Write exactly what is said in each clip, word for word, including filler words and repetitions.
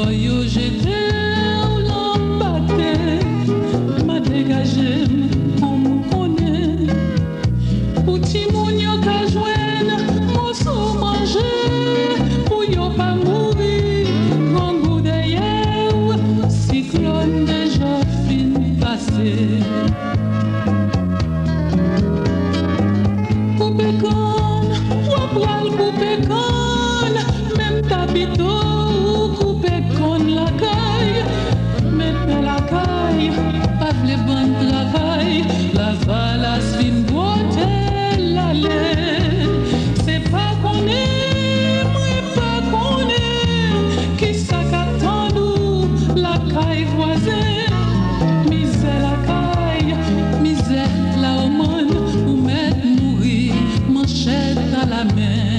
yo j'étais ou l'embatté, m'a dégagé pour me connaître. Pour ti moun yo ka jwenn, mon sou manger, pour yo pas mourir, grand goût derrière, cyclone déjà fin passé. Coupe con, ou pral coupe con, même t'habito, coupe con la caille, même la caille, pas vle bon travail, la valace fin beauté. C'est pas qu'on est, moi pas qu'on est, qui ça qu'attend nous, la caille voisine, misère la caille, misère la au monde, ou mettre mourir, manchette à la main.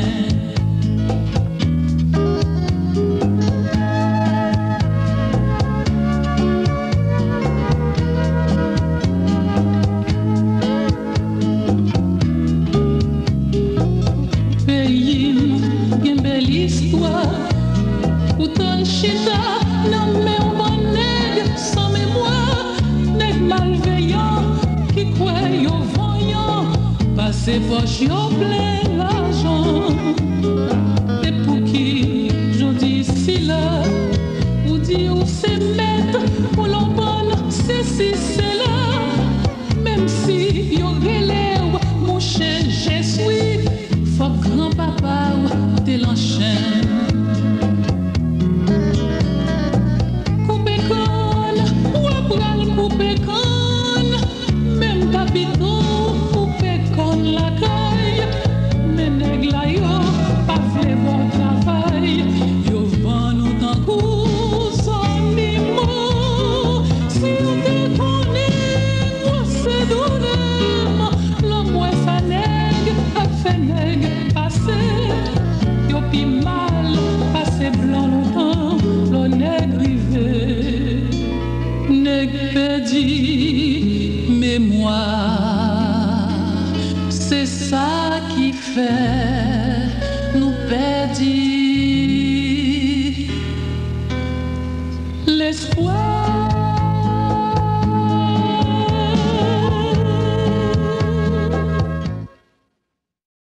Histoire, ou ton chita, non mais on bon nègre sans mémoire, nègre malveillant, qui croit yo voyant, passé poche yo plein l'argent. Et pour qui, je dis si là, ou dit ou c'est mettre, ou l'on bonne, c'est si c'est là, même si yo relève, mon cher, je suis, faut grand-papa ou t'es l'enchaîne. Coupe con, ou pral coupe con, même capito, coupe con la caille, mais nèg la yo, pas vle bon travail, yo vend nous tant coup son mimo. Si on te connaît, moi c'est dounem, l'homme moi sa nèg, a fait nèg passer. Yo pi mal, passé blanc longtemps, le nègre rivé, nègre perdu, mémoire, c'est ça qui fait nous perdre l'espoir.